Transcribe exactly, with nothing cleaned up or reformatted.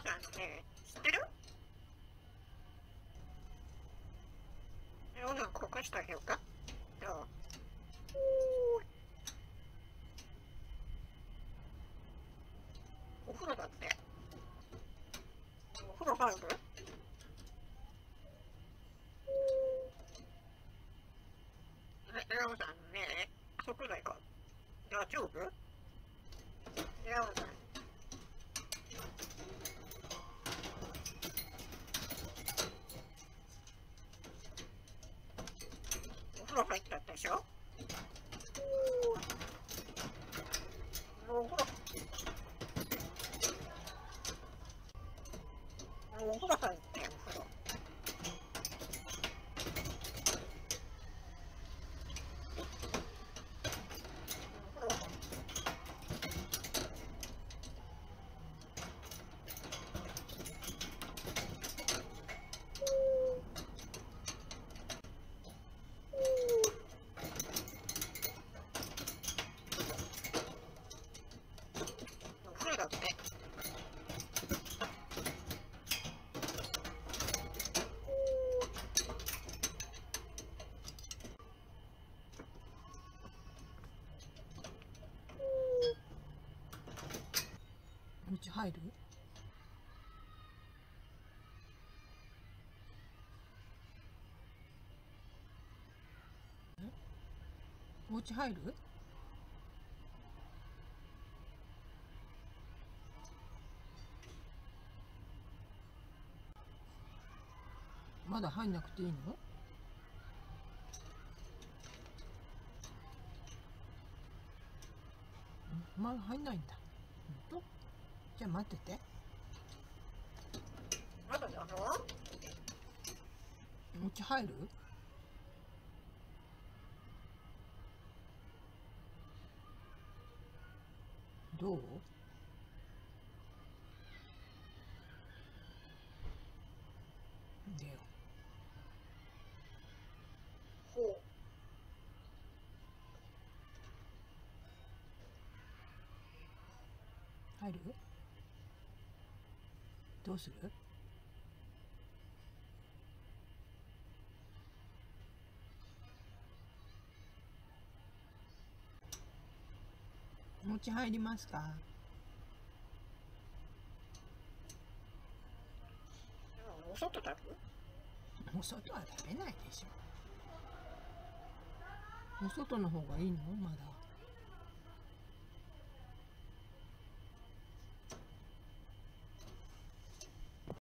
さんね、知ってる？レオさん、ここしてあげようか。どう？お風呂だって。お風呂入る？え、レオさんね、そこだよ。大丈夫？レオさん。お風呂入ったでしょ？お風呂、お風呂入ってよ、お風呂。お風呂。お風呂だって。 うち入る？お家入る？まだ入んなくていいの？まだ入んないんだ。ほんと？じゃあ待ってて。 まだだろ？ お家入る？どう？出よう。 ほう。 入る？どうする？お家入りますか？ お外だろ？ お外は食べないでしょ。お外の方がいいの？まだ。